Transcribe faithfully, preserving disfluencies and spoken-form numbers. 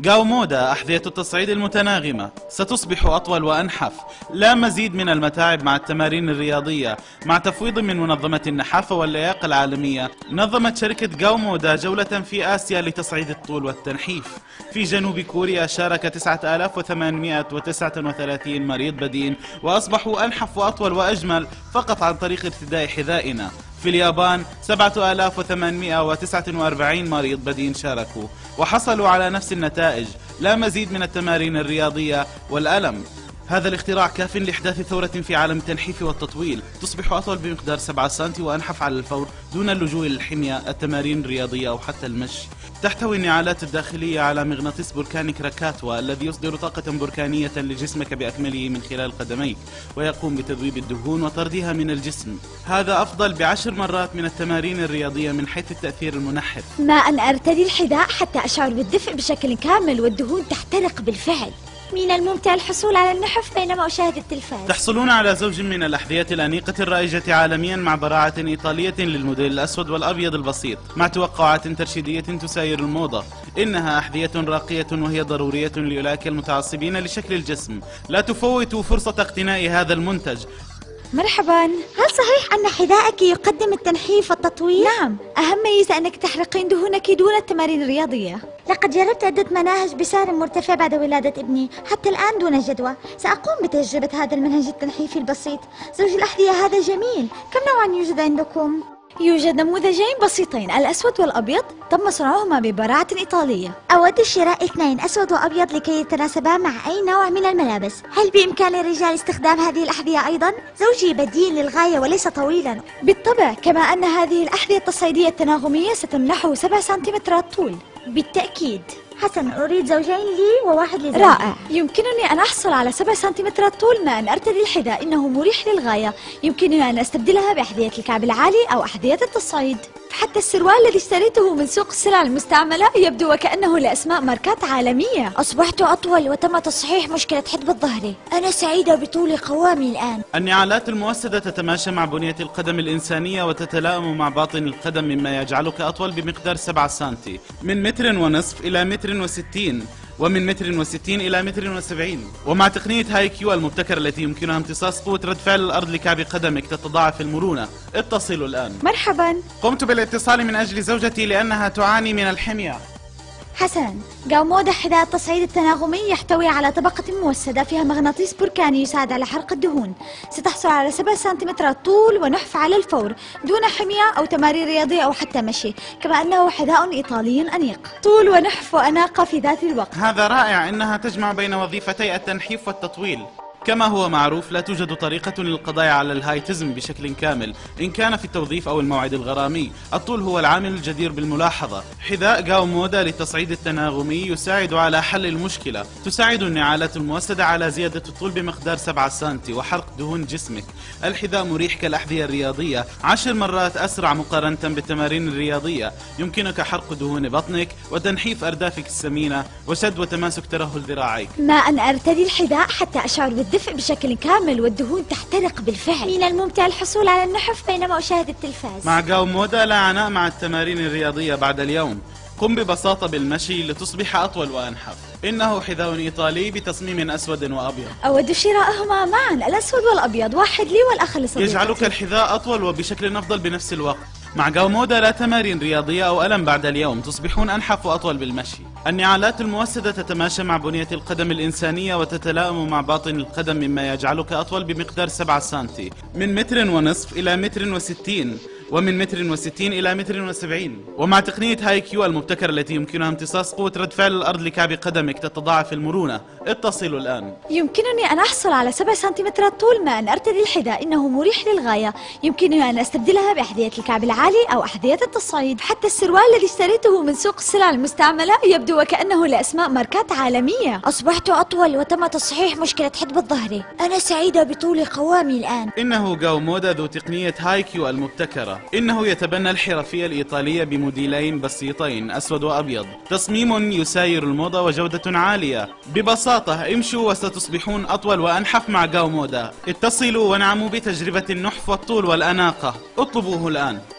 جاو مودا أحذية التصعيد المتناغمة ستصبح أطول وأنحف، لا مزيد من المتاعب مع التمارين الرياضية. مع تفويض من منظمة النحافة واللياقة العالمية، نظمت شركة جاو مودا جولة في آسيا لتصعيد الطول والتنحيف. في جنوب كوريا شارك تسعة آلاف وثمانمئة وتسعة وثلاثين مريض بدين، وأصبحوا أنحف وأطول وأجمل فقط عن طريق ارتداء حذائنا. في اليابان سبعة آلاف وثمانمئة وتسعة وأربعين مريض بدين شاركوا وحصلوا على نفس النتائج، لا مزيد من التمارين الرياضية والألم. هذا الاختراع كاف لإحداث ثورة في عالم التنحيف والتطويل، تصبح أطول بمقدار سبعة سنتي وأنحف على الفور دون اللجوء للحمية، التمارين الرياضية أو حتى المشي. تحتوي النعالات الداخلية على مغناطيس بركاني كراكاتوا الذي يصدر طاقة بركانية لجسمك بأكمله من خلال قدميك، ويقوم بتذويب الدهون وطردها من الجسم. هذا أفضل بعشر مرات من التمارين الرياضية من حيث التأثير المنحف. ما أن أرتدي الحذاء حتى أشعر بالدفء بشكل كامل والدهون تحترق بالفعل. من الممتع الحصول على النحف بينما أشاهد التلفاز. تحصلون على زوج من الأحذية الأنيقة الرائجة عالميا مع براعة إيطالية للموديل الأسود والأبيض البسيط، مع توقعات ترشيدية تساير الموضة. إنها أحذية راقية وهي ضرورية لأولئك المتعصبين لشكل الجسم. لا تفوتوا فرصة اقتناء هذا المنتج. مرحبا، هل صحيح أن حذائك يقدم التنحيف والتطويل؟ نعم، أهم ميزة أنك تحرقين دهونك دون التمارين الرياضية. لقد جربت عدة مناهج بسعر مرتفع بعد ولادة ابني، حتى الآن دون جدوى. سأقوم بتجربة هذا المنهج التنحيفي البسيط. زوج الأحذية هذا جميل، كم نوعا يوجد عندكم؟ يوجد نموذجين بسيطين، الأسود والأبيض، تم صنعهما ببراعة إيطالية. أود شراء اثنين أسود وأبيض لكي يتناسبا مع أي نوع من الملابس. هل بإمكان الرجال استخدام هذه الأحذية أيضا؟ زوجي بدين للغاية وليس طويلا. بالطبع، كما أن هذه الأحذية التصعيدية التناغمية ستمنحه سبع سنتيمترات طول. بالتأكيد. حسن، أريد زوجين لي وواحد لزوجي. رائع، يمكنني أن أحصل على سبع سنتيمترات طول ما أن أرتدي الحذاء، إنه مريح للغاية. يمكنني أن أستبدلها بأحذية الكعب العالي أو أحذية التصعيد. حتى السروال الذي اشتريته من سوق السلع المستعملة يبدو وكأنه لأسماء ماركات عالمية. أصبحت أطول وتم تصحيح مشكلة حدب الظهر. أنا سعيدة بطول قوامي الآن. النعالات الموسدة تتماشى مع بنية القدم الإنسانية وتتلائم مع باطن القدم، مما يجعلك أطول بمقدار سبعة سنتي، من متر ونصف إلى متر وستين، ومن متر وستين إلى متر وسبعين. ومع تقنية هاي كيو المبتكرة التي يمكنها امتصاص قوة رد فعل الأرض لكعب قدمك تتضاعف المرونة. اتصلوا الآن. مرحبا. قمت بالاتصال من أجل زوجتي لأنها تعاني من الحمية. حسنا، جاو مودا حذاء التصعيد التناغمي يحتوي على طبقة موسدة فيها مغناطيس بركاني يساعد على حرق الدهون. ستحصل على سبع سنتيمترات طول ونحف على الفور دون حمية أو تمارين رياضية أو حتى مشي، كما أنه حذاء إيطالي أنيق. طول ونحف وأناقة في ذات الوقت. هذا رائع، إنها تجمع بين وظيفتي التنحيف والتطويل. كما هو معروف، لا توجد طريقة للقضاء على الهايتزم بشكل كامل، إن كان في التوظيف أو الموعد الغرامي. الطول هو العامل الجدير بالملاحظة. حذاء جاو مودا للتصعيد التناغمي يساعد على حل المشكلة. تساعد النعالات الموسدة على زيادة الطول بمقدار سبعة سنتي وحرق دهون جسمك. الحذاء مريح كالأحذية الرياضية، عشر مرات أسرع مقارنة بالتمارين الرياضية. يمكنك حرق دهون بطنك وتنحيف أردافك السمينة وشد وتماسك ترهل ذراعيك. ما أن أرتدي الحذاء حتى أشعر بالدفء بشكل كامل والدهون تحترق بالفعل. من الممتع الحصول على النحف بينما أشاهد التلفاز. مع جاو مودا لا عناء مع التمارين الرياضية بعد اليوم. قم ببساطة بالمشي لتصبح أطول وأنحف. إنه حذاء إيطالي بتصميم أسود وأبيض. أود شراءهما معا، الأسود والأبيض، واحد لي والآخر لصديقتي. يجعلك الحذاء أطول وبشكل أفضل بنفس الوقت. مع جاو مودا لا تمارين رياضية أو ألم بعد اليوم، تصبحون أنحف وأطول بالمشي. النعالات الموسدة تتماشى مع بنية القدم الإنسانية وتتلائم مع باطن القدم، مما يجعلك أطول بمقدار سبعة سنتي، من متر ونصف إلى متر وستين، ومن متر وستين إلى متر وسبعين. ومع تقنية هاي كيو المبتكرة التي يمكنها امتصاص قوة رد فعل الأرض لكعب قدمك تتضاعف المرونة. اتصلوا الآن. يمكنني أن أحصل على سبع سنتيمترات طول ما أن أرتدي الحذاء، إنه مريح للغاية. يمكنني أن أستبدلها بأحذية الكعب العالي أو أحذية التصعيد. حتى السروال الذي اشتريته من سوق السلع المستعملة يبدو وكأنه لأسماء ماركات عالمية. أصبحت أطول وتم تصحيح مشكلة حدب الظهر. أنا سعيدة بطول قوامي الآن. إنه جاو مودا ذو تقنية هاي كيو المبتكرة. إنه يتبنى الحرفية الإيطالية بموديلين بسيطين، أسود وأبيض. تصميم يساير الموضة وجودة عالية. ببساطة امشوا وستصبحون أطول وأنحف مع جاو مودا. اتصلوا وانعموا بتجربة النحف والطول والأناقة. اطلبوه الآن.